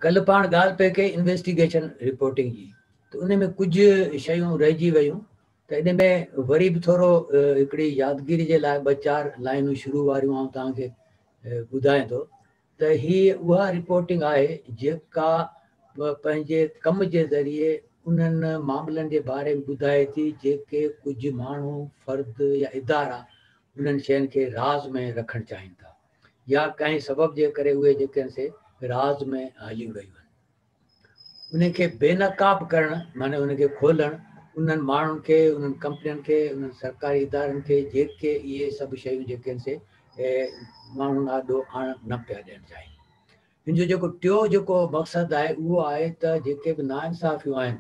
कल पाण ॻाल्हि पे कई इन्वेस्टिगेशन रिपोर्टिंग जी, त उन में कुझु शयूं रहिजी वियूं, त इन में वरी बि थोरो हिकिड़ी यादगिरी जे लाइ 2-4 लाइनूं शुरू वारियूं आऊं तव्हांखे ॿुधायां थो। त हीअ उहा रिपोर्टिंग आहे जेका पंहिंजे कम जे ज़रिए उन्हनि मामलनि जे बारे में ॿुधाए थी जेके कुझु माण्हू फ़र्द या इदारा उन्हनि शयुनि खे राज़ में रखणु चाहिनि था, या कंहिं सबब जे करे उहे जेके आहिनि से राज़ में हली वियूं आहिनि। उनखे बेनक़ाब करणु माने उनखे खोलणु उन्हनि माण्हुनि खे, उन्हनि कंपनियुनि खे, उन्हनि सरकारी इदारनि खे जेके इहे सभु शयूं जेके आहिनि से माण्हुनि आॾो आणणु न पिया ॾियणु चाहिनि। हिन जो जेको टियों जेको मक़सदु आहे उहो आहे त जेके बि नाइंसाफ़ियूं आहिनि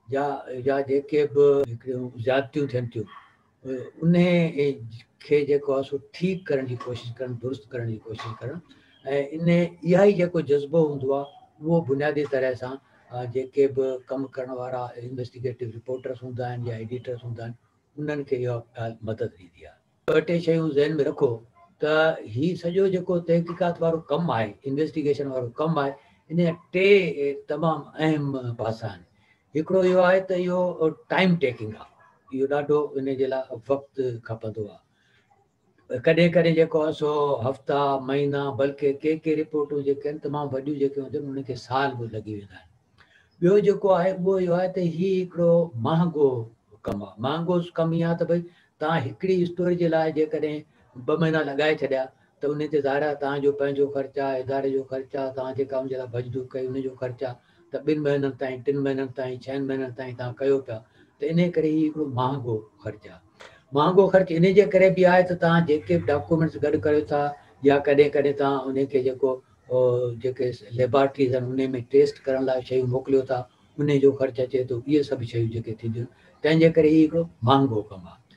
या जेके बि हिकिड़ियूं ज़्यादतियूं थियनि थियूं उन खे जेको आहे सो ठीकु करण जी कोशिशि करणु, दुरुस्त करण जी कोशिशि करणु, ऐं इहा ई जेको जज़्बो हूंदो आहे उहो बुनियादी तरह सां जेके बि कमु करण वारा इन्वेस्टिगेटिव रिपोर्टर्स हूंदा आहिनि या एडिटर्स हूंदा आहिनि उन्हनि खे इहा ॻाल्हि मदद ॾींदी आहे। 2-टे शयूं ज़हन में रखो त हीउ सॼो जेको तहक़ीक़ात वारो कमु आहे, इन्वेस्टिगेशन वारो कमु आहे, इन जा 3 तमामु अहम पासा आहिनि। हिकिड़ो इहो आहे त इहो टाइम टेकिंग आहे, इहो ॾाढो इन जे लाइ वक़्तु खपंदो आहे। कॾहिं कॾहिं जेको आहे सो हफ़्ता, महीना, बल्कि के रिपोर्टूं जेके आहिनि तमामु वॾियूं जेके हूंदियूं आहिनि उनखे साल बि लॻी वेंदा आहिनि। ॿियो जेको आहे उहो इहो आहे त हीउ हिकिड़ो महांगो कमु आहे। महांगो कमु इहो आहे त भई तव्हां हिकिड़ी स्टोरी जे लाइ जेकॾहिं 2 महीना लॻाए छॾिया त उन ते ज़ाहिर आहे तव्हांजो पंहिंजो ख़र्चु आहे, इदारे जो ख़र्चु आहे, तव्हां जेका उनजे लाइ भॼदू कई उनजो ख़र्चु आहे, त 2 महीननि ताईं, 3 महीननि ताईं, 6 महीननि ताईं तव्हां कयो पिया, त इन करे हीउ हिकिड़ो महांगो ख़र्चु आहे। महांगो ख़र्चु इन जे करे बि आहे त तव्हां जेके बि डॉक्यूमेंट्स गॾु कयो था या कॾहिं कॾहिं तव्हां उनखे जेको जेके लेबॉरेटरीज़ आहिनि उन में टेस्ट करण लाइ शयूं मोकिलियो था उन जो ख़र्चु अचे थो, इहे सभु शयूं जेके थींदियूं तंहिंजे करे हीउ हिकिड़ो महांगो कमु आहे।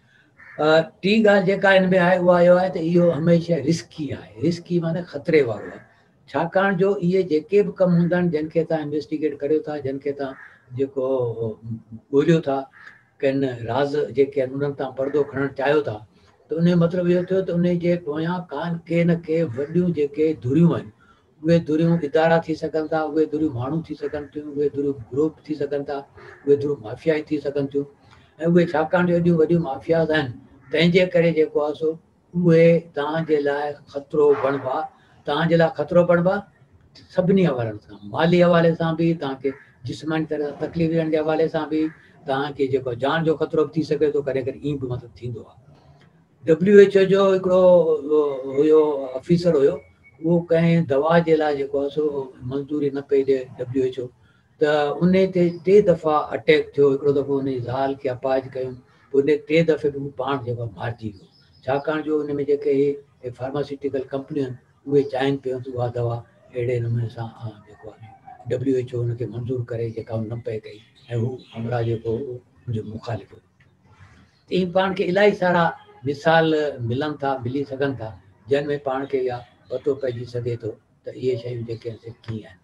टी ॻाल्हि जेका हिन में आहे उहा इहो आहे त इहो हमेशह रिस्की आहे। रिस्की माने ख़तरे वारो आहे, छाकाणि जो इहे जेके बि कमु हूंदा आहिनि जिन खे तव्हां इन्वेस्टिगेट करियो था, जिन खे तव्हां जेको ॻोल्हियो था, किन राज़ जेके आहिनि उन्हनि तां पर्दो खणणु चाहियो था, त उन जो मतिलबु इहो थियो त उन जे पोयां के न के वॾियूं जेके धुरियूं आहिनि, उहे धुरियूं इदारा थी सघनि था, उहे धुरियूं माण्हू थी सघनि थियूं, उहे धुरियूं ग्रुप थी सघनि था, उहे धुरियूं माफ़ियाई थी सघनि थियूं। ऐं उहे छाकाणि जो एॾियूं वॾियूं माफ़ियाज़ आहिनि तंहिंजे करे जेको आहे सो उहे तव्हांजे लाइ ख़तरो बणिबा, तव्हांजे लाइ ख़तरो बणिबा सभिनी हवालनि सां, माली हवाले सां बि, तव्हांखे जिस्मानी तरह तकलीफ़ ॾियण जे हवाले सां बि, तव्हांखे जेको जान जो ख़तरो बि थी सघे थो, कॾहिं कॾहिं ईअं बि मतिलबु थींदो आहे। WHO जो हिकिड़ो हुयो ऑफिसर हुयो, उहो कंहिं दवा जे लाइ जेको आहे सो मंज़ूरी न पई ॾिए WHO, त उन ते 3 दफ़ा अटैक थियो। हिकिड़ो दफ़ो उनजी ज़ाल खे अपाहिज कयूं, उन 3 दफ़े बि पाण जेको मारिजी वियो, छाकाणि जो उन में जेके इहे फार्मास्यूटिकल कंपनियूं आहिनि उहे चाहिनि पियूं त उहा दवा अहिड़े नमूने सां जेको आहे WHO हुनखे मंज़ूरु करे जेका न पए कई, ऐं हू हमरा जेको मुंहिंजो मुखालिफ़ हुयो। ईअं पाण खे इलाही सारा मिसाल मिलनि था, मिली सघनि था, जिन में पाण खे इहा पतो पइजी सघे थो त इहे शयूं जेके आहिनि से कीअं आहिनि।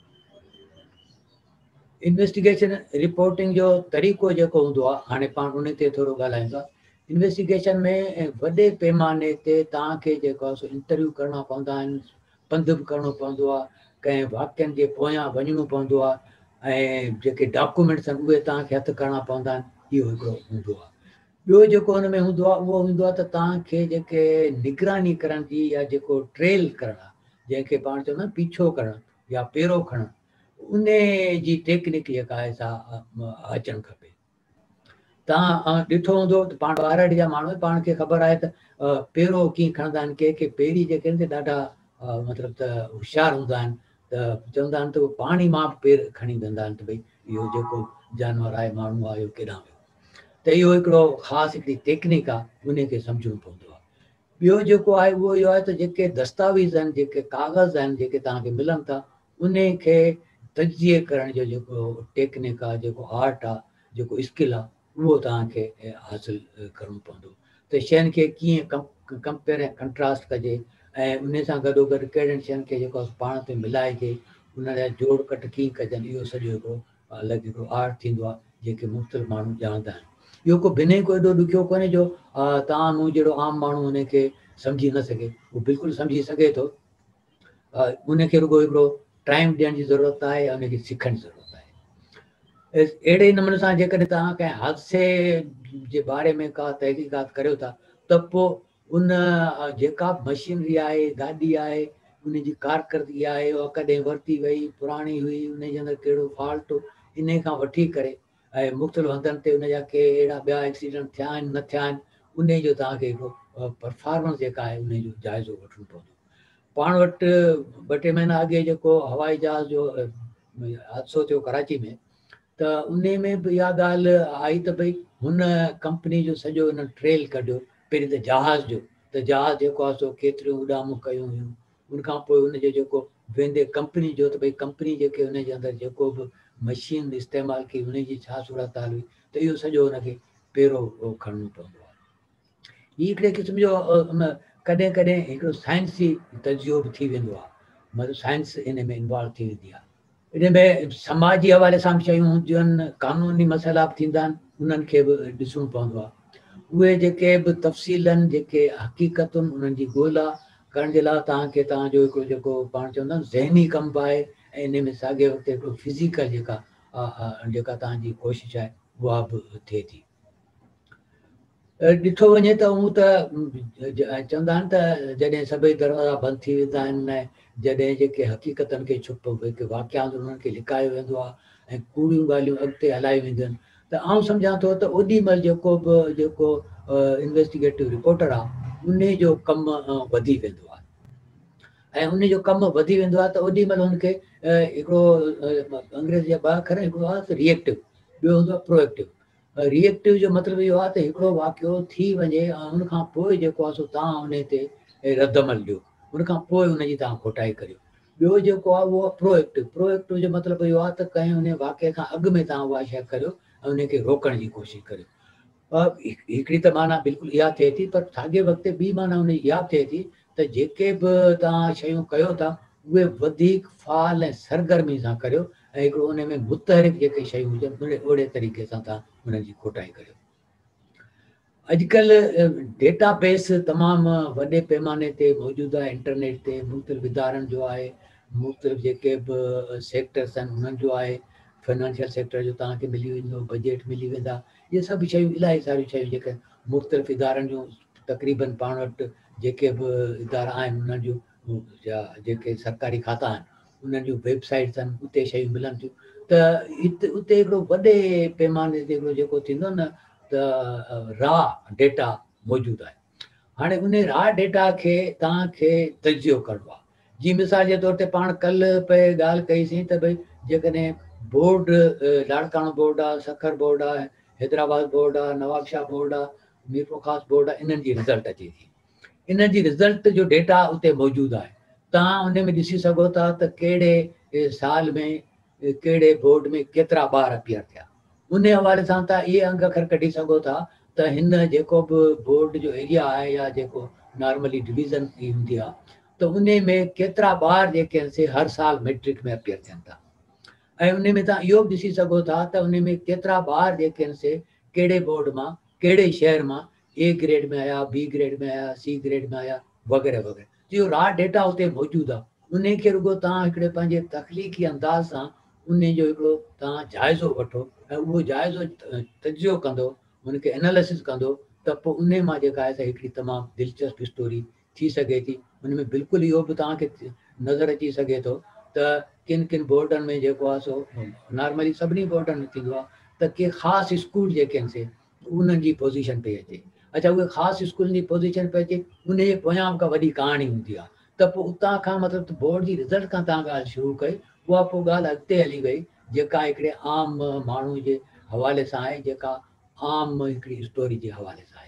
इन्वेस्टिगेशन रिपोर्टिंग जो तरीक़ो जेको हूंदो आहे, हाणे पाण उन ते थोरो ॻाल्हाईंदा। इन्वेस्टिगेशन में वॾे पैमाने ते तव्हांखे जेको आहे सो इंटरव्यू करणा पवंदा आहिनि, पंधु बि करिणो पवंदो आहे, कंहिं वाक्यनि जे पोयां वञिणो पवंदो आहे, ऐं जेके डॉक्यूमेंट्स आहिनि उहे तव्हांखे हथु करणा पवंदा आहिनि। इहो हिकिड़ो हूंदो आहे। ॿियो जेको हुन में हूंदो आहे उहो हूंदो आहे त तव्हांखे जेके निगरानी करण जी या जेको ट्रेल करणु आहे, जंहिंखे पाण चवंदा आहियूं पीछो करणु या पेरो खणणु, उन जी टेक्निक जेका आहे सा अचणु खपे। तव्हां ॾिठो हूंदो त पाण ॿाहिरि जा माण्हू, पाण खे ख़बर आहे त पेरो कीअं खणंदा आहिनि, के पेरी जेके आहिनि ॾाढा मतिलबु त होशियारु हूंदा आहिनि, त चवंदा आहिनि त उहे पाणी मां पेर खणी वेंदा आहिनि त भई इहो जेको जानवर आहे, माण्हू आहे, इहो केॾां वियो। त इहो हिकिड़ो ख़ासि हिकिड़ी टेक्निक आहे, उनखे सम्झणो पवंदो आहे। ॿियो जेको आहे उहो इहो आहे त जेके दस्तावेज़ आहिनि, जेके काग़ज़ आहिनि, जेके तव्हांखे मिलनि था, उनखे तजिए करण जो जेको टेक्निक आहे, जेको आर्ट आहे, जेको स्किल आहे, उहो तव्हांखे हासिलु करिणो पवंदो। त शयुनि खे कीअं कंपेयर ऐं कंट्रास्ट कजे, ऐं उन सां गॾोगॾु कहिड़ियुनि शयुनि खे जेको पाण ते मिलाइजे, उन जा जोड़ कट कीअं कजनि, इहो सॼो हिकिड़ो अलॻि हिकिड़ो आर्ट थींदो आहे, जेके मुख़्तलिफ़ माण्हू ॼाणंदा आहिनि। इहो को भिने को एॾो ॾुखियो कोन्हे जो तव्हां मूं जहिड़ो आम माण्हू उनखे सम्झी न सघे, उहो बिल्कुलु सम्झी सघे थो। उनखे रुॻो हिकिड़ो टाइम ॾियण जी ज़रूरत आहे या उनखे सिखण जी ज़रूरत आहे। अहिड़े नमूने सां जेकॾहिं तव्हां कंहिं हादसे जे बारे में का तहक़ीक़ात करियो था त पोइ उन जेका मशीनरी आहे, गाॾी आहे, उनजी कारकर्दगी आहे, उहा कॾहिं वरिती वई, पुराणी हुई, उनजे अंदरि कहिड़ो फॉल्ट हो, इन खां वठी करे ऐं मुख़्तलिफ़ हंधनि ते उनजा के अहिड़ा ॿिया एक्सीडेंट थिया आहिनि न थिया आहिनि, उन जो तव्हांखे हिकिड़ो परफॉर्मेंस जेका आहे उनजो जाइज़ो वठणो पवंदो। पाण वटि 2-3 महीना अॻे जेको हवाई जहाज़ जो हादसो थियो कराची में, त उन में बि इहा ॻाल्हि आई त भई हुन कंपनी जो सॼो हुन ट्रेल कढियो, पहिरीं त जहाज़ जो, त जहाज़ जेको आहे सो केतिरियूं उॾामूं कयूं हुयूं, उनखां पोइ उनजो जेको वेंदे कंपनी जो, त भई कंपनी जेके हुनजे अंदरि जेको बि मशीन इस्तेमालु कई उनजी छा सूरत हाल हुई, त इहो सॼो हुनखे पहिरियों खणणो पवंदो आहे। हीअ हिकिड़े क़िस्म जो कॾहिं कॾहिं हिकिड़ो साइंसी तजियो बि थी वेंदो आहे, मतिलबु साइंस इन में इन्वॉल्व थी वेंदी आहे। इन में समाजी हवाले सां बि शयूं हूंदियूं आहिनि, कानूनी मसइला बि थींदा आहिनि, उन्हनि खे बि ॾिसणो पवंदो आहे। उहे जेके बि तफ़सीलनि, जेके हक़ीक़तुनि, उन्हनि जी ॻोल्हा करण जे लाइ तव्हांखे तव्हांजो हिकिड़ो जेको पाण चवंदा आहिनि ज़हनी कमु बि आहे, ऐं इन में साॻिए वक़्तु हिकिड़ो फिज़िकल जेका तव्हांजी कोशिशि आहे उहा बि थिए थी। ॾिठो वञे त हूअं त चवंदा आहिनि त जॾहिं सभई दरवाज़ा बंदि थी वेंदा आहिनि, जॾहिं जेके हक़ीक़तनि खे छुप वाक़िया उन्हनि खे लिकायो वेंदो आहे ऐं कूड़ियूं ॻाल्हियूं अॻिते हलाई वेंदियूं आहिनि, त आउं सम्झां थो त ओॾी महिल जेको इन्वेस्टिगेटिव रिपोर्टर आहे उन जो कमु वधी वेंदो आहे, ऐं उन जो कमु वधी वेंदो आहे त ओॾी महिल हुनखे हिकिड़ो अंग्रेज़ी जा 2 अखर, हिकिड़ो आहे रिएक्टिव, ॿियो हूंदो आहे प्रोएक्टिव। रिएक्टिव जो मतिलबु इहो आहे त हिकिड़ो वाक़ियो थी वञे ऐं उनखां पोइ जेको आहे सो तव्हां उन ते रदमल ॾियो, उनखां पोइ उनजी तव्हां खोटाई करियो। ॿियो जेको आहे उहो प्रोएक्टिव। प्रोएक्टिव जो मतिलबु इहो आहे त कंहिं उन वाक़े खां अॻु में तव्हां उहा शइ करियो ऐं उनखे रोकण जी कोशिशि करियो। हिकिड़ी त माना बिल्कुलु इहा थिए थी, पर साॻिए वक़्तु ॿी माना उन इहा थिए थी त जेके बि तव्हां शयूं कयो था उहे वधीक फ़ाल ऐं सरगर्मी सां करियो, ऐं हिकिड़ो उन में मुतहरिक जेके शयूं हुजनि ओड़े तरीक़े सां तव्हां उन्हनि जी खोटाई करियो। अॼुकल्ह डेटाबेस तमामु वॾे पैमाने ते मौजूदु आहे, इंटरनेट ते मुख़्तलिफ़ इदारनि जो आहे, मुख़्तलिफ़ जेके बि सेक्टर्स आहिनि उन्हनि जो आहे, फाइनेंशियल सेक्टर जो तव्हांखे मिली वेंदो, बजट मिली वेंदा, इहे सभु शयूं इलाही सारियूं शयूं जेके मुख़्तलिफ़ इदारनि जूं तक़रीबन पाण वटि जेके बि इदारा आहिनि उन्हनि जूं जेके सरकारी खाता आहिनि उन्हनि जूं वेबसाइट्स आहिनि, उते शयूं मिलनि थियूं। त उते हिकिड़ो वॾे पैमाने ते हिकिड़ो जेको थींदो न त रॉ डेटा मौजूदु आहे। हाणे उन रॉ डेटा खे तव्हांखे तजियो करिणो आहे। जीअं मिसाल जे तौर ते पाण कल्ह पे ॻाल्हि कईसीं त भई जेकॾहिं बोर्ड, लाड़काणो बोर्ड आहे, सखर बोर्ड आहे, हैदराबाद बोर्ड आहे, नवाबशाह बोर्ड आहे, मीरपुर बोर्ड आहे, इन्हनि जी रिज़ल्ट अचे थी, इन जी रिज़ल्ट जो डेटा उते मौजूदु आहे। तव्हां उन में ॾिसी सघो था त कहिड़े साल में कहिड़े बोर्ड में केतिरा ॿार अपियर थिया, उन हवाले सां तव्हां इहे अंग अखर कढी सघो था त हिन जेको बि बोर्ड जो एरिया आहे या जेको नॉर्मली डिवीज़न हूंदी आहे त उन में केतिरा ॿार जेके आहिनि से हर साल मैट्रिक में अपियर थियनि था, ऐं उन में तव्हां इहो बि ॾिसी सघो था त उन में केतिरा ॿार जेके आहिनि से कहिड़े बोर्ड मां, कहिड़े शहर मां A ग्रेड में आया, B ग्रेड में आया, C ग्रेड में आया, वग़ैरह वग़ैरह। इहो रॉ डेटा उते मौजूदु आहे, उन खे रुॻो तव्हां हिकिड़े पंहिंजे तख़लीक़ी अंदाज़ सां उन जो हिकिड़ो तव्हां जाइज़ो वठो ऐं उहो जाइज़ो तजियो कंदो, उनखे एनालिसिस कंदो, त पोइ उन मां जेका आहे त हिकिड़ी तमामु दिलचस्प स्टोरी थी सघे थी। उन में बिल्कुलु इहो बि तव्हांखे नज़र अची सघे थो त किन किन बोर्डनि में जेको आहे सो नॉर्मली सभिनी बोर्डनि में थींदो आहे त के ख़ासि स्कूल जेके आहिनि से उन्हनि जी पोज़ीशन पई अचे। अच्छा, उहे ख़ासि स्कूलनि जी पोज़ीशन पई अचे, उन जे पोयां का वॾी कहाणी हूंदी आहे, त पोइ उतां खां मतिलबु बोर्ड जी रिज़ल्ट खां तव्हां ॻाल्हि शुरू कई, उहा पोइ ॻाल्हि अॻिते हली वई जेका हिकिड़े आम माण्हू जे हवाले सां आहे, जेका आम हिकिड़ी स्टोरी जे हवाले सां आहे।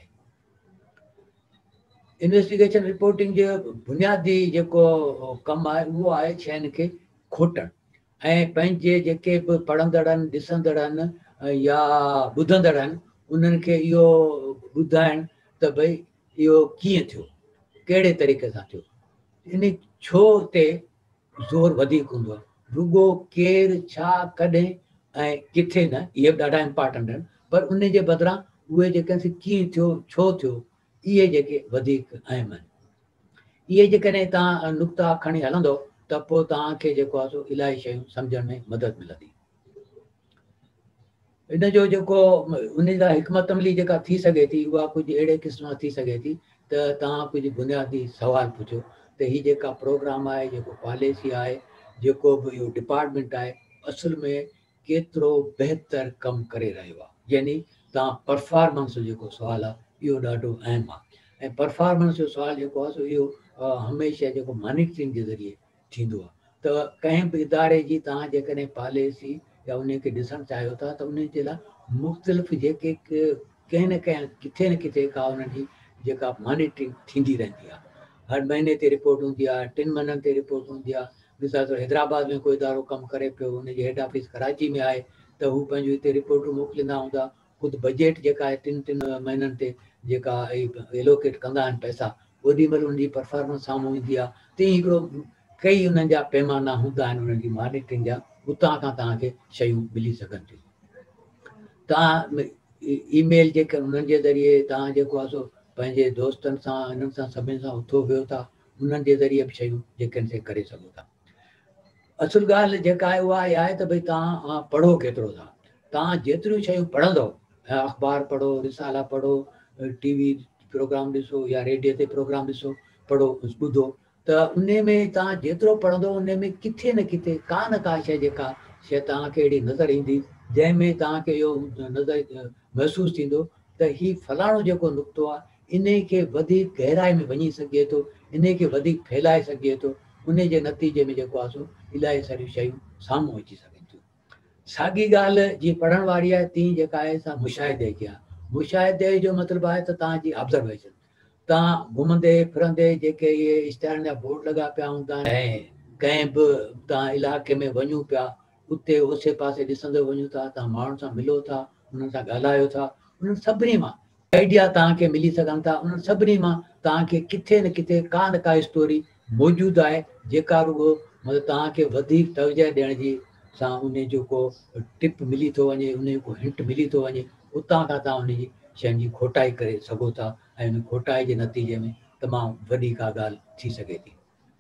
इन्वेस्टिगेशन रिपोर्टिंग जो बुनियादी जेको कमु आहे उहो आहे शयुनि खे खोटणु ऐं पंहिंजे जेके बि पढ़ंदड़ आहिनि, ॾिसंदड़ आहिनि या ॿुधंदड़ आहिनि उन्हनि खे इहो ॿुधाइणु त भई इहो कीअं थियो, कहिड़े तरीक़े सां थियो, इन छो ते ज़ोर वधीक हूंदो आहे, रुॻो केरु छा कॾहिं ऐं किथे न, इहे बि ॾाढा इम्पॉर्टेंट आहिनि, पर उन जे बदिरां उहे जेके आहिनि कीअं थियो, छो थियो, इहे जेके वधीक अहम आहिनि। इहे जेकॾहिं तव्हां नुक़्ता खणी हलंदो त पोइ तव्हांखे जेको आहे सो इलाही शयूं सम्झण में मदद मिलंदी। इन जो जेको उन जा हिकमत अमली जेका थी सघे थी उहा कुझु अहिड़े क़िस्म थी सघे थी त तव्हां कुझु बुनियादी सवाल पुछो त हीअ जेका प्रोग्राम आहे, जेको पॉलिसी आहे, जेको बि इहो डिपार्टमेंट आहे, असुल में केतिरो बहितर कमु करे रहियो आहे। यानी तव्हां परफॉर्मेंस जेको सुवालु आहे इहो ॾाढो अहम आहे। ऐं परफॉर्मेंस जो सुवालु जेको आहे सो इहो हमेशह जेको मॉनिटरिंग जे ज़रिए थींदो आहे। त कंहिं बि इदारे जी तव्हां जेकॾहिं पॉलिसी या उन खे ॾिसणु चाहियो था त उन जे लाइ मुख़्तलिफ़ जेके कंहिं न कंहिं किथे न किथे का उन्हनि जी जेका मॉनिटरिंग थींदी रहंदी आहे। हर महीने ते रिपोर्ट हूंदी आहे, 3 महीननि ते रिपोर्ट हूंदी आहे। मिसाल तौरु हैदराबाद में कोई इदारो कमु करे पियो, उनजी हेड ऑफिस कराची में आहे त हू पंहिंजो हिते रिपोर्टूं मोकिलींदा हूंदा। ख़ुदि बजट जेका आहे 3 महीननि ते जेका एलोकेट कंदा आहिनि पैसा, ओॾी महिल उनजी परफॉर्मेंस साम्हूं ईंदी आहे। तीअं हिकिड़ो कई उन्हनि जा पैमाना हूंदा आहिनि उन्हनि जी मॉनिटरिंग जा, उतां खां तव्हांखे शयूं मिली सघनि थियूं। तव्हां ईमेल जेके उन्हनि जे ज़रिए तव्हां जेको आहे सो पंहिंजे दोस्तनि सां हिननि सां सभिनी सां उथो वियो था, उन्हनि जे ज़रिए बि शयूं जेके से करे सघो था। असुल ॻाल्हि जेका आहे उहा आहे त भई तव्हां पढ़ो केतिरो था। तव्हां जेतिरियूं शयूं पढ़ंदव, अख़बार पढ़ो, रिसाला पढ़ो, टीवी प्रोग्राम ॾिसो या रेडियो ते प्रोग्राम ॾिसो, पढ़ो, ॿुधो, त उन में तव्हां जेतिरो पढ़ंदो उन में किथे न किथे का न का शइ जेका शइ तव्हांखे अहिड़ी नज़र ईंदी जंहिंमें तव्हांखे इहो नज़र महसूसु थींदो त हीउ फलाणो जेको नुक़्तो आहे इन खे वधीक गहराई में वञी सघे थो, इन खे वधीक फैलाए सघे थो। उन जे नतीजे में जेको आहे सो इलाही सारियूं शयूं साम्हूं अची सघनि थियूं। साॻी ॻाल्हि जीअं पढ़ण वारी आहे तीअं जेका आहे सा मुशाहिदे जी आहे। मुशाहिदे जो मतिलबु आहे त तव्हांजी ऑब्ज़र्वेशन, तव्हां घुमंदे फिरंदे जेके इहे इश्तिहारनि जा बोर्ड लॻा पिया हूंदा आहिनि ऐं कंहिं बि तव्हां इलाइक़े में वञूं पिया, उते ओसे पासे ॾिसंदे वञूं था, तव्हां माण्हुनि सां मिलो था, उन्हनि सां ॻाल्हायो था, उन्हनि सभिनी मां आइडिया तव्हांखे मिली सघनि था। उन्हनि सभिनी मां तव्हांखे किथे न किथे का न का स्टोरी मौजूदु आहे जेका रुॻो मतिलबु तव्हांखे वधीक तवजह ॾियण जी सां उन जो को टिप मिली थो वञे, उन जो को हिंट मिली थो वञे, उतां खां तव्हां उन जी शयुनि जी खोटाई करे सघो था ऐं उन खोटाई जे नतीजे में तमामु वॾी का ॻाल्हि थी सघे थी।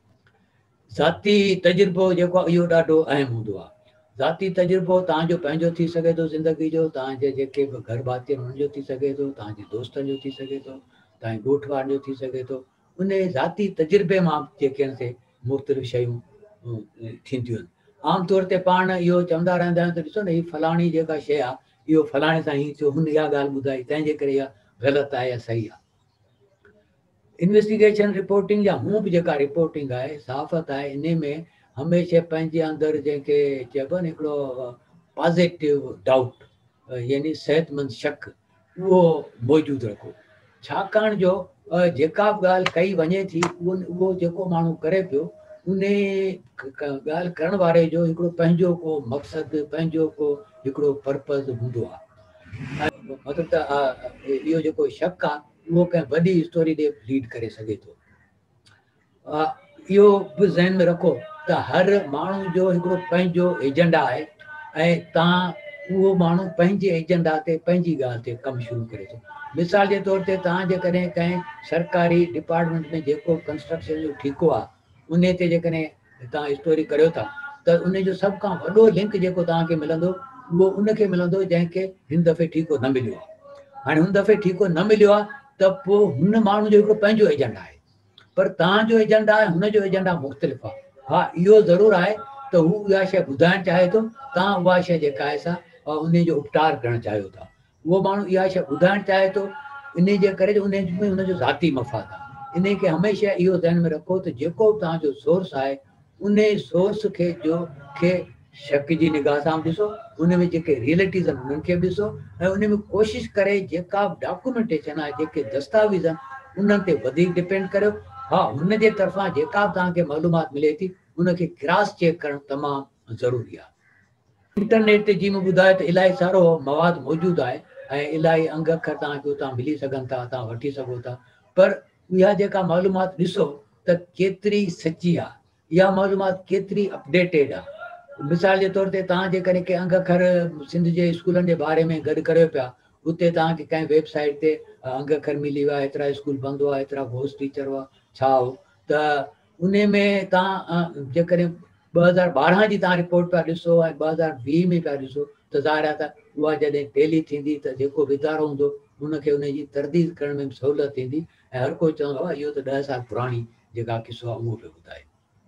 ज़ाती तजुर्बो जेको आहे इहो ॾाढो अहम हूंदो आहे। ज़ाती तजुर्बो तव्हांजो पंहिंजो थी सघे थो ज़िंदगी जो, तव्हांजे जेके बि घर भाती आहिनि उन्हनि जो थी सघे थो, तव्हांजे दोस्तनि जो थी सघे थो, तव्हांजे ॻोठ वारनि जो थी सघे थो। उन ज़ाती तजुर्बे मां जेके आहिनि से मुख़्तलिफ़ शयूं थींदियूं आहिनि। आमतौर ते पाण इहो चवंदा रहंदा आहियूं त ॾिसो न हीअ फलाणी जेका शइ आहे इहो फलाणे सां हीअं थियो, हुन इहा ॻाल्हि ॿुधाई, तंहिंजे करे इहा ग़लति आहे या सही आहे। इन्वेस्टिगेशन रिपोर्टिंग या मूं बि जेका रिपोर्टिंग आहे, सहाफ़त आहे, इन में हमेशह पंहिंजे अंदरि जंहिंखे चइबो आहे न हिकिड़ो पॉज़िटिव डाउट यानी सेहतमंद शक उहो मौजूदु रखो। छाकाणि जो जेका बि ॻाल्हि कई वञे थी उहो जेको माण्हू करे पियो उन ॻाल्हि करण वारे जो हिकिड़ो पंहिंजो को मक़सदु, पंहिंजो को हिकिड़ो पर्पज़ हूंदो आहे। मतिलबु त इहो जेको शक आहे उहो कंहिं वॾी स्टोरी ॾे लीड करे सघे थो। इहो बि ज़हन में रखो त हर माण्हू जो हिकिड़ो पंहिंजो एजेंडा आहे ऐं तव्हां उहो माण्हू पंहिंजे एजेंडा ते पंहिंजी ॻाल्हि ते कमु शुरू करे थो। मिसाल जे तौर ते तव्हां जेकॾहिं कंहिं सरकारी डिपार्टमेंट में जेको कंस्ट्रक्शन जो ठीको आहे उन ते जेकॾहिं तव्हां स्टोरी करियो था त उन जो सभ खां वॾो लिंक जेको तव्हांखे मिलंदो उहो उनखे मिलंदो जंहिंखे हिन दफ़े ठीको न मिलियो आहे। हाणे हुन दफ़े ठीको न मिलियो आहे त पोइ हुन माण्हू जो हिकिड़ो पंहिंजो एजेंडा आहे, पर तव्हांजो एजेंडा आहे, हुनजो एजेंडा मुख़्तलिफ़ आहे। हा, इहो ज़रूरु आहे त हू उहा शइ ॿुधाइणु चाहे थो, तव्हां उहा शइ जेका आहे सा उन जो उपचार करणु चाहियो था। उहो माण्हू इहा शइ ॿुधाइणु चाहे थो, इन जे करे उन में हुनजो ज़ाती मफ़ाद आहे। इन खे हमेशह इहो ध्यान में रखो त जेको बि तव्हांजो सोर्स आहे उन सोर्स खे शक जी निगाह सां बि ॾिसो, उन में जेके रियलिटीज़ आहिनि उन्हनि खे बि ॾिसो ऐं उन में कोशिशि करे जेका बि डॉक्यूमेंटेशन आहे, जेके दस्तावेज़ आहिनि उन्हनि ते वधीक डिपेंड करियो। हा, हुन जे तरफ़ां जेका बि तव्हांखे मालूमात मिले थी उनखे क्रॉस चेक करणु तमामु ज़रूरी आहे। इंटरनेट ते जीअं मां ॿुधायो त इलाही सारो मवाद मौजूदु आहे ऐं इलाही अंग अखर तव्हांखे उतां मिली सघनि था, तव्हां वठी सघो था, पर इहा जेका मालूमात ॾिसो त केतिरी सची आहे, इहा मालूमात केतिरी अपडेटेड आहे। मिसाल जे तौर ते तव्हां जेकॾहिं कंहिं अंग अखर सिंध जे स्कूलनि जे बारे में गॾु करियो पिया, उते तव्हांखे कंहिं वेबसाइट ते अंग अखर मिली वियो आहे, एतिरा स्कूल बंदि हुआ, एतिरा घोस्ट टीचर हुआ, छा हो त उन में तव्हां जेकॾहिं 2012 जी तव्हां रिपोर्ट पिया ॾिसो ऐं 2020 में पिया ॾिसो त ज़ाहिर आहे त उहा जॾहिं टेली थींदी त जेको विदारो हूंदो उनखे उनजी तरदीद करण में सहूलियत थींदी ऐं हर कोई चवंदो आहे इहो त 10 साल पुराणी जेका किसो आहे उहो पियो ॿुधाए।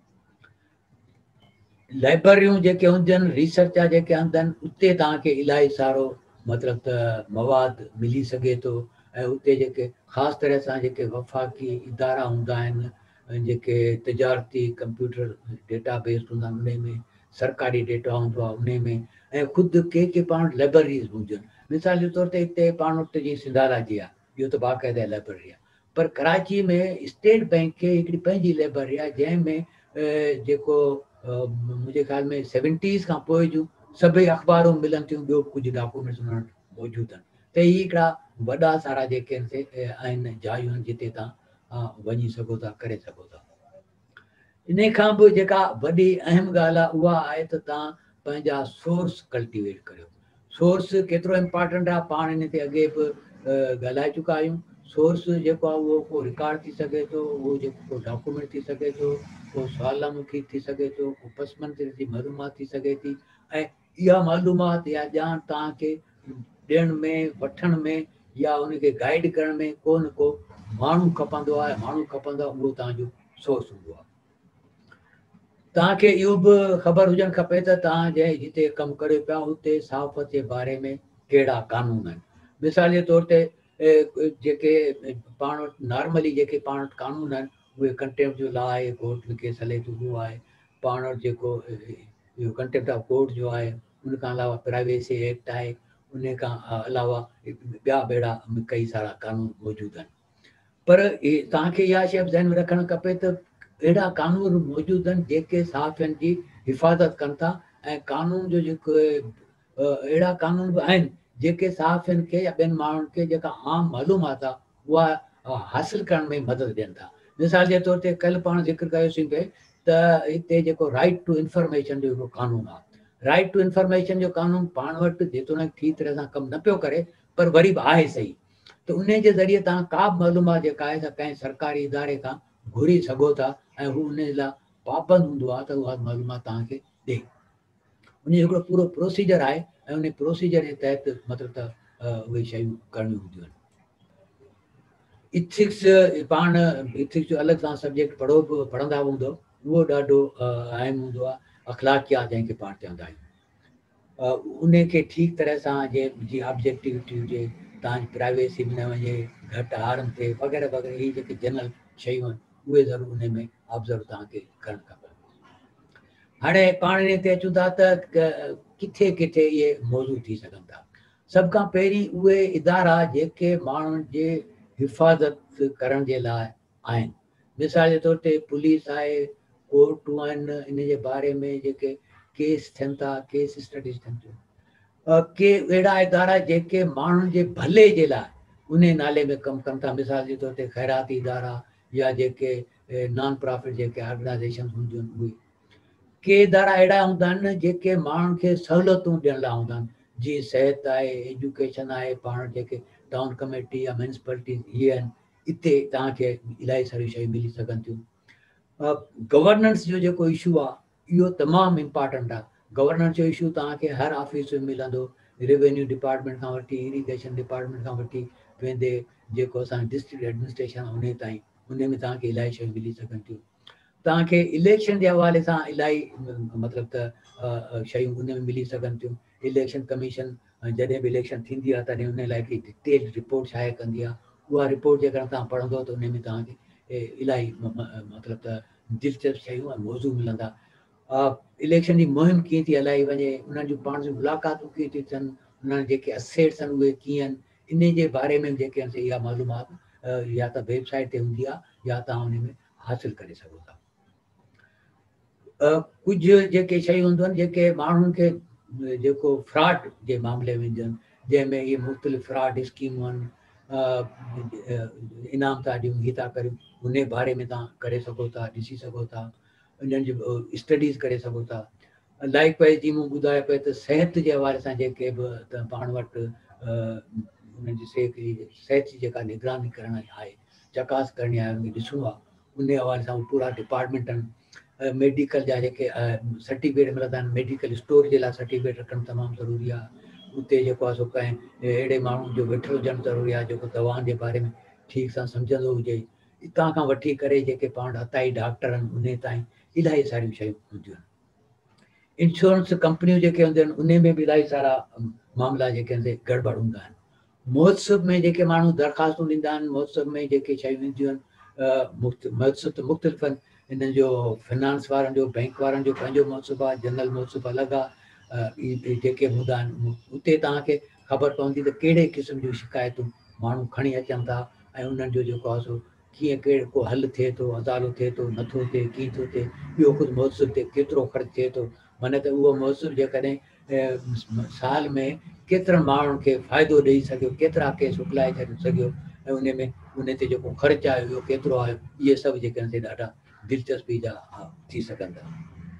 लाइब्रेरियूं जेके हूंदियूं आहिनि रिसर्च जा जेके हूंदा आहिनि उते तव्हांखे इलाही सारो मतिलबु त मवाद मिली सघे थो ऐं उते जेके ख़ासि तरह सां जेके वफ़ाक़ी इदारा हूंदा आहिनि जेके तिजारती कंप्यूटर डेटाबेस हूंदा आहिनि उन में सरकारी डेटा हूंदो आहे उन में ऐं ख़ुदि के पाण लाइब्रेरीज़ हूंदियूं आहिनि। मिसाल जे तौर ते हिते पाण वटि जी सिंधारा जी आहे, इहो त बाक़ाइदा लाइब्रेरी आहे, पर कराची में स्टेट बैंक खे हिकिड़ी पंहिंजी लाइब्रेरी आहे जंहिंमें जेको मुंहिंजे ख़्याल में 70s खां पोइ जूं सभई अख़बारूं मिलनि थियूं, ॿियो कुझु डॉक्यूमेंट्स उन वटि मौजूदु आहिनि। त इहे हिकिड़ा वॾा सारा जेके आहिनि जायूं आहिनि जिते तव्हां वञी सघो था, करे सघो था। इन खां बि जेका वॾी अहम ॻाल्हि आहे उहा आहे त तव्हां पंहिंजा सोर्स कल्टिवेट करियो। सोर्स केतिरो इम्पॉर्टेंट आहे पाण इन ते अॻे बि ॻाल्हाए चुका आहियूं। सोर्स जेको आहे उहो को रिकॉर्ड थी सघे थो, उहो जेको को डॉक्यूमेंट थी सघे थो, को सवालामुखी थी सघे थो, को पसमंज़र जी मालूमात थी सघे थी ऐं इहा मालूमात या ॼाण तव्हांखे ॾियण में वठण में या उनखे गाइड करण में को न को माण्हू खपंदो आहे, माण्हू खपंदो आहे, उहो तव्हांजो सोर्स हूंदो आहे। तव्हांखे इहो बि ख़बर हुजणु खपे त तव्हां जंहिं जिते कमु करियो पिया उते सहाफ़त जे बारे में कहिड़ा कानून आहिनि। मिसाल जे तौर ते जेके पाण वटि नॉर्मली जेके पाण वटि कानून आहिनि उहे कंटेम्प्ट जो लॉ आहे, कोर्ट में केस हले थो उहो आहे। पाण वटि जेको इहो कंटेम्प्ट ऑफ कोर्ट जो आहे, उन खां अलावा प्राइवेसी एक्ट आहे, उन खां अलावा ॿिया ॿेड़ा कई सारा कानून मौजूदु आहिनि। पर तव्हांखे इहा शइ ज़हन में रखणु खपे त अहिड़ा कानून मौजूदु आहिनि जेके सहाफ़ियुनि जी हिफ़ाज़त कनि था ऐं कानून जो जेको अहिड़ा कानून बि आहिनि जेके सहाफ़ियुनि खे या ॿियनि माण्हुनि खे जेका आम मालूमात आहे उहा हासिलु करण में मदद ॾियनि था। मिसाल जे तौर ते कल्ह पाण ज़िक्र कयोसीं पिए त हिते जेको राइट टू इंफॉर्मेशन जो हिकिड़ो कानून आहे, राइट टू इंफॉर्मेशन जो कानून पाण वटि जेतोणीकि ठीक तरह सां कमु न पियो करे पर वरी बि आहे सही। त उन जे ज़रिए तव्हां का बि मालूमात जेका आहे त कंहिं सरकारी इदारे खां घुरी सघो था ऐं हू उन लाइ पाबंद हूंदो आहे त उहा मालूमात तव्हांखे ॾे। उन जो हिकिड़ो पूरो प्रोसीजर आहे ऐं उन प्रोसीजर जे तहत मतिलबु त उहे शयूं करणियूं हूंदियूं आहिनि। इथिक्स पाण इथिक्स जो अलॻि सां सब्जेक्ट पढ़ंदा हूंदो, उहो ॾाढो अहम हूंदो आहे। अख़लाक़ियात जंहिंखे पाण चवंदा आहियूं उनखे ठीकु तरह सां जीअं ऑब्जेक्टिविटी हुजे, तव्हांजी प्राइवेसी बि न वञे, घटि हार्म थिए वग़ैरह वग़ैरह, इहे जेके जनरल शयूं आहिनि उहे ज़रूरु उन में ऑब्ज़र्व तव्हांखे करणु खपनि। हाणे पाण इन ते अचूं था त किथे किथे इहे मौज़ू थी सघनि था। सभ खां पहिरीं उहे इदारा जेके माण्हुनि जे हिफ़ाज़त करण जे लाइ आहिनि। मिसाल जे तौर ते पुलिस आहे, कोर्टूं आहिनि, इन जे बारे में जेके केस थियनि था, केस स्टडीज़ थियनि थियूं, के अहिड़ा इदारा जेके माण्हुनि जे भले जे लाइ उन नाले में कमु कनि था। मिसाल जे तौर ते ख़ैराती इदारा या जेके नॉन प्रॉफिट जेके ऑर्गेनाइज़ेशन हूंदियूं आहिनि उहे। के इदारा अहिड़ा हूंदा आहिनि जेके माण्हुनि खे सहूलियतूं ॾियण लाइ हूंदा आहिनि, जीअं सिहत आहे, एजुकेशन आहे, पाण जेके टाउन कमेटी या म्यूनिसिपलिटी इहे आहिनि, इते तव्हांखे इलाही सारियूं शयूं मिली सघनि थियूं। गवर्नेंस जो जेको इशू आहे इहो तमामु इम्पॉर्टेंट आहे। गवर्नेंस जो इशू तव्हांखे हर ऑफिस में मिलंदो, रेवेन्यू डिपार्टमेंट खां वठी इरिगेशन डिपार्टमेंट खां वठी वेंदे जेको असांजो डिस्ट्रिक्ट एडमिनिस्ट्रेशन उन ताईं, उन में तव्हांखे इलाही शयूं मिली सघनि थियूं। तव्हांखे इलेक्शन जे हवाले सां इलाही मतिलबु त शयूं उन में मिली सघनि थियूं। इलेक्शन कमीशन जॾहिं बि इलेक्शन थींदी आहे तॾहिं उन लाइ हिकिड़ी डिटेल रिपोर्ट शाया कंदी आहे। उहा रिपोर्ट जेकर तव्हां पढ़ंदो त उन में तव्हांखे इलाही मतिलबु त दिलचस्प शयूं ऐं मौज़ू मिलंदा। इलेक्शन जी मुहिम कीअं थी हलाई वञे, उन्हनि जूं पाण जूं मुलाक़ातूं कीअं थियूं थियनि, उन्हनि जेके असेट्स आहिनि उहे कीअं आहिनि, इन जे बारे में जेके आहिनि इहा मालूमात या त वेबसाइट ते हूंदी आहे या तव्हां उन में हासिलु करे सघो था। कुझु जेके शयूं हूंदियूं आहिनि जेके माण्हुनि खे जेको फ्रॉड जे मामले में ईंदियूं आहिनि, जंहिंमें इहे मुख़्तलिफ़ फ्रॉड स्कीमूं आहिनि, इनाम था ॾियूं, हीअ था करियूं, उन बारे में तव्हां करे सघो था, ॾिसी सघो था, उन्हनि जी स्टडीज़ करे सघो था। लाइक वाइज जीअं मूं ॿुधायो पिए त सिहत जे हवाले सां जेके बि त पाण वटि उन्हनि जी सिहत जी जेका निगरानी करण आहे, चकास करणी आहे, उनखे ॾिसणो आहे, उन हवाले सां पूरा डिपार्टमेंट आहिनि। मेडिकल जा जेके सर्टिफिकेट मिलंदा आहिनि, मेडिकल स्टोर जे लाइ सर्टिफिकेट रखणु तमामु ज़रूरी आहे। उते जेको आहे सो कंहिं अहिड़े माण्हू जो वेठल हुजणु ज़रूरी आहे जेको दवाउनि जे बारे में ठीक सां सम्झंदो हुजे। हितां खां वठी करे जेके पाण हथाई डॉक्टर आहिनि उन ताईं इलाही सारियूं शयूं हूंदियूं आहिनि। इंश्योरेंस कंपनियूं जेके हूंदियूं आहिनि उन में बि इलाही सारा मामला जेके आहिनि गड़बड़ हूंदा आहिनि। महोत्सव में जेके माण्हू दरख़्वास्तूं ॾींदा आहिनि, महोत्सव में जेके शयूं ईंदियूं आहिनि, महोत्सव त मुख़्तलिफ़ आहिनि। हिननि जो फिनांस वारनि जो, बैंक वारनि जो पंहिंजो महोत्सव आहे, जनरल महोत्सव अलॻि आहे। जेके हूंदा आहिनि उते तव्हांखे ख़बर पवंदी त कहिड़े क़िस्म जूं शिकायतूं माण्हू खणी अचनि था ऐं उन्हनि जो जेको आहे सो कीअं कहिड़ो को हल थिए थो, अदालो थिए थो, नथो थिए, कीअं थो थिए, ॿियो कुझु महोत्सव ते केतिरो ख़र्चु थिए थो। माना त उहो महोत्सव जेकॾहिं साल में केतिरनि माण्हुनि खे फ़ाइदो ॾेई सघियो, केतिरा केस उकलाए सघियो ऐं उन में उन ते जेको ख़र्चु आयो उहो केतिरो आयो, इहे सभु जेके आहिनि ॾाढा दिलचस्पी जा थी सघनि था।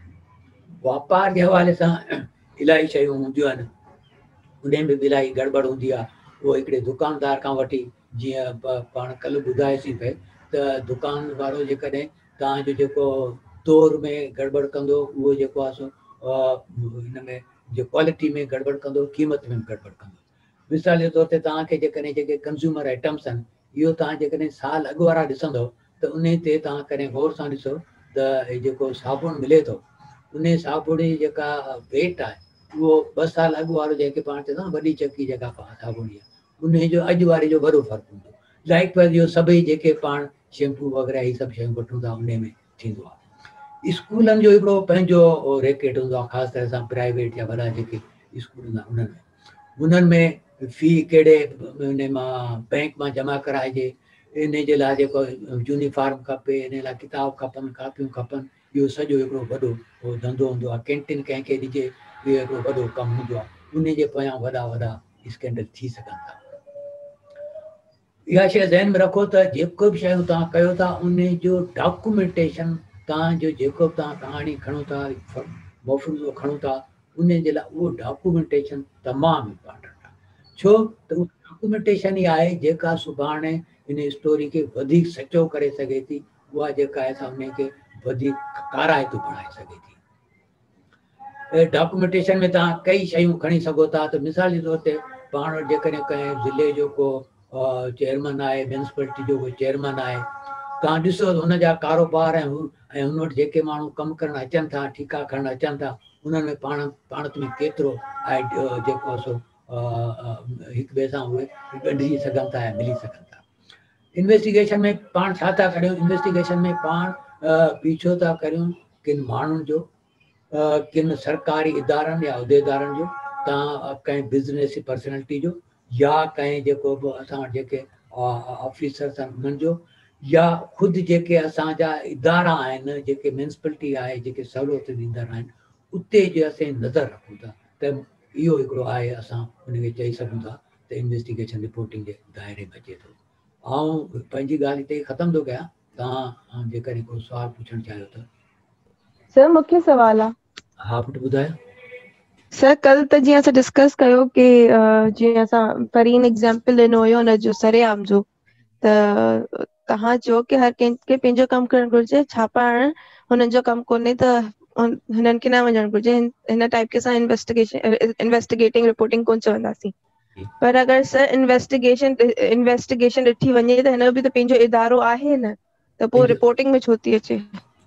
वापार जे हवाले सां इलाही शयूं हूंदियूं आहिनि, उन में बि इलाही गड़बड़ हूंदी आहे। उहो हिकिड़े दुकानदार खां वठी जीअं पाण कल्ह ॿुधाएसीं पिए त दुकान वारो जेकॾहिं तव्हांजो जेको तौर में गड़बड़ कंदो, उहो जेको आहे सो हिन में जो क्वालिटी में गड़बड़ कंदो, क़ीमत में गड़बड़ कंदो। मिसाल जे तौर ते तव्हांखे जेकॾहिं जेके कंज़्यूमर आइटम्स आहिनि इहो तव्हां जेकॾहिं साल अॻु वारा ॾिसंदव त उन ते तव्हां कॾहिं गौर सां ॾिसो त जेको साबुण मिले थो उन साबुण जी जेका वेट आहे उहो 2 साल अॻु वारो जेके पाण चवंदा आहियूं वॾी चकी जेका साबुण आहे उन जो अॼु वारे जो वॾो फ़र्क़ु हूंदो। लाइक वाइज इहो सभई जेके पाण शैम्पू वग़ैरह इहे सभु शयूं वठूं था उन में थींदो आहे। स्कूलनि जो हिकिड़ो पंहिंजो रेकेट हूंदो आहे, ख़ासि तरह सां प्राइवेट या वॾा जेके स्कूल हूंदा उन्हनि में फ़ी कहिड़े उन मां बैंक मां जमा कराइजे, इन जे लाइ जेको यूनिफॉर्म खपे, इन लाइ किताब खपनि, कापियूं खपनि, इहो सॼो हिकिड़ो वॾो धंधो हूंदो आहे। कैंटीन कंहिंखे ॾिजे इहो हिकिड़ो वॾो कमु हूंदो आहे, उन जे पोयां वॾा वॾा स्कैंडल थी सघनि था। इहा शइ ज़हन में रखो त जेको बि शयूं तव्हां कयो था उन जो डॉक्यूमेंटेशन तव्हांजो जेको बि तव्हां कहाणी खणो था, मफ़रूज़ो खणो था, उन जे लाइ उहो डॉक्यूमेंटेशन तमामु इम्पॉर्टेंट आहे। छो त उहा डॉक्यूमेंटेशन ई आहे जेका सुभाणे इन स्टोरी खे वधीक सचो करे सघे थी, उहा जेका आहे सा उनखे वधीक काराइतो बणाए सघे थी। डॉक्यूमेंटेशन में तव्हां कई शयूं खणी सघो था। त मिसाल जे तौर ते पाण वटि जेकॾहिं कंहिं ज़िले जो को चेयरमैन आहे, म्यूनिसिपैलिटी जो कोई चेयरमैन आहे, तव्हां ॾिसो त हुनजा कारोबार ऐं हुन वटि जेके माण्हू कमु करणु अचनि था, ठीका करणु अचनि था, उन्हनि में पाण में केतिरो जेको आहे सो हिक ॿिए सां उहे ॻंढिजी सघनि था ऐं मिली सघनि था। इन्वेस्टिगेशन में पाण छा था करियूं? इन्वेस्टिगेशन में पाण पीछो था करियूं किन माण्हुनि जो, किन सरकारी इदारनि या उहिदेदारनि जो, तव्हां कंहिं बिज़नेस पर्सनैलिटी जो, या कंहिं जेको बि असां वटि जेके ऑफिसर्स आहिनि उन्हनि जो, या ख़ुदि जेके असांजा इदारा आहिनि, जेके म्यूनिसिपैलिटी आहे, जेके सहूलियत ॾींदड़ आहिनि, उते जे असीं नज़र रखूं था त इहो हिकिड़ो आहे, असां उनखे चई सघूं था त इन्वेस्टिगेशन रिपोर्टिंग जे दायरे में अचे थो। ऐं पंहिंजी ॻाल्हि हिते ख़तमु थो कयां। तव्हां जेकॾहिं को सुवालु पुछणु चाहियो त। सर मूंखे सुवाल आहे। हा पुटु ॿुधायो। सर कल त जीअं असां डिस्कस कयो कि जीअं असां फरीन एग्जाम्पल ॾिनो हुयो हुनजो सरेआम जो, त तव्हां चयो कि हर कंहिंखे पंहिंजो कमु करणु घुरिजे, छापा हणणु हुननि जो कमु कोन्हे त हिननि खे न वञणु घुरिजे, हिन टाइप के असां इन्वेस्टिगेटिंग रिपोर्टिंग कोन चवंदासीं। पर अगरि सर इन्वेस्टिगेशन ॾिठी वञे त हिन जो बि त पंहिंजो इदारो आहे न, त पोइ रिपोर्टिंग में छो थी अचे?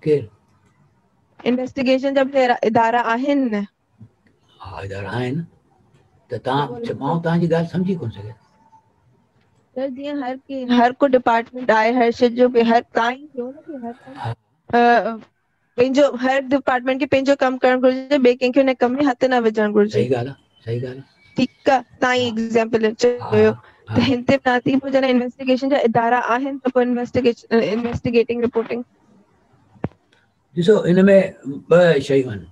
इन्वेस्टिगेशन जा बि इदारा आहिनि न। हा इदारा आहिनि, त मां तव्हांजी ॻाल्हि सम्झी कोन सघियसि। सर जीअं हर को डिपार्टमेंट आहे, हर शइ जो हर तव्हां ई थियो न कि पंहिंजो हर डिपार्टमेंट खे पंहिंजो कमु करणु घुरिजे, ॿिए कंहिंखे हुन कम में हथु न विझणु घुरिजे। सही ॻाल्हि आहे, सही ॻाल्हि आहे। ठीकु आहे, तव्हां ई एग्जाम्पल चयो त हिन ते नाती पोइ जॾहिं इन्वेस्टिगेशन जा इदारा आहिनि त पोइ इन्वेस्टिगेटिंग रिपोर्टिंग। ॾिसो हिन में ॿ शयूं आहिनि,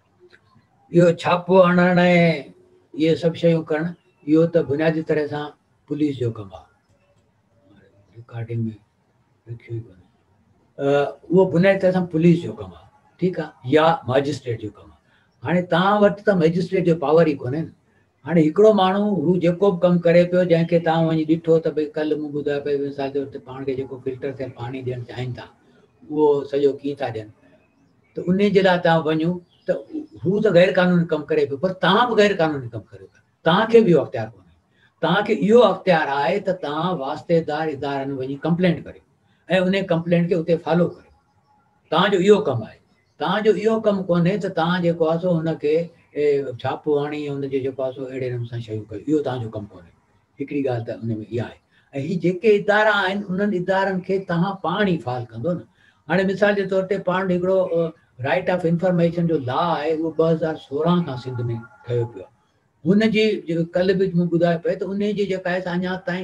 इहो छापो हणणु ऐं इहे सभु शयूं करणु, इहो त बुनियादी तरह सां पुलिस जो कमु आहे। रिकॉर्डिंग में लिखियो ई कोन्हे, उहो बुनियादी तरह सां पुलिस जो कमु आहे, ठीकु आहे, या मजिस्ट्रेट जो कमु आहे। हाणे तव्हां वटि त मजिस्ट्रेट जो पावर ई कोन्हे न। हाणे हिकिड़ो माण्हू हू जेको बि कमु करे पियो, जंहिंखे तव्हां वञी ॾिठो त भई कल्ह मूं ॿुधायो पियो मिसाल जे तौर ते पाण खे जेको फिल्टर थियल पाणी ॾियणु चाहिनि था, उहो सॼो कीअं था ॾियनि, त उन जे लाइ तव्हां वञो त हू त गैर क़ानूनी कमु करे पियो, पर तव्हां बि गैर क़ानूनी कमु करियो पिया, तव्हांखे बि इहो अख़्तियार कोन्हे। तव्हांखे इहो अख़्तियार आहे त तव्हां वास्तेदार इदारनि वञी कंप्लेंट करियो ऐं उन कंप्लेंट खे उते फॉलो करियो। तव्हांजो इहो कमु आहे। तव्हांजो इहो कमु कोन्हे त तव्हां जेको आहे सो हुनखे छापो हणी हुनजे जेको आहे सो अहिड़े नमूने सां शयूं कयो, इहो तव्हांजो कमु कोन्हे। हिकिड़ी ॻाल्हि त उन में इहा आहे। ऐं हीअ जेके इदारा आहिनि उन्हनि इदारनि खे तव्हां पाण ई फाल कंदो न। हाणे मिसाल जे तौर ते पाण हिकिड़ो राइट ऑफ इंफॉर्मेशन जो लॉ आहे, उहो 2016 खां सिंध में ठहियो पियो आहे। हुनजी जेको कल्ह बि मूं ॿुधायो पियो त उन जी जेका आहे अञा ताईं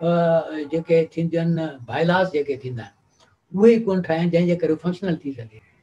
उहे जेके थींदियूं आहिनि बाइलास जेके थींदा आहिनि उहे ई कोन ठाहिया आहिनि जंहिंजे करे फंक्शनल थी सघे।